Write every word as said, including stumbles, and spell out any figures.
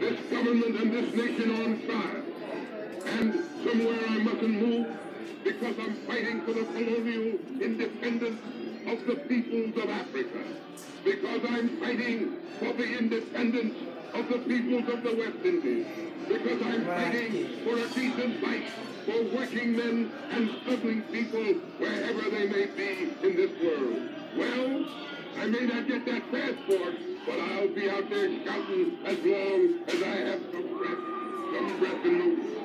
this government and this nation on trial. And somewhere I mustn't move because I'm fighting for the colonial independence of the peoples of Africa. Because I'm fighting for the independence of the peoples of the West Indies. Because I'm fighting for a decent life for working men and struggling people wherever they may be in this world. Well, I may not get that passport, but I'll be out there shouting as long as I have some breath, some breath in me.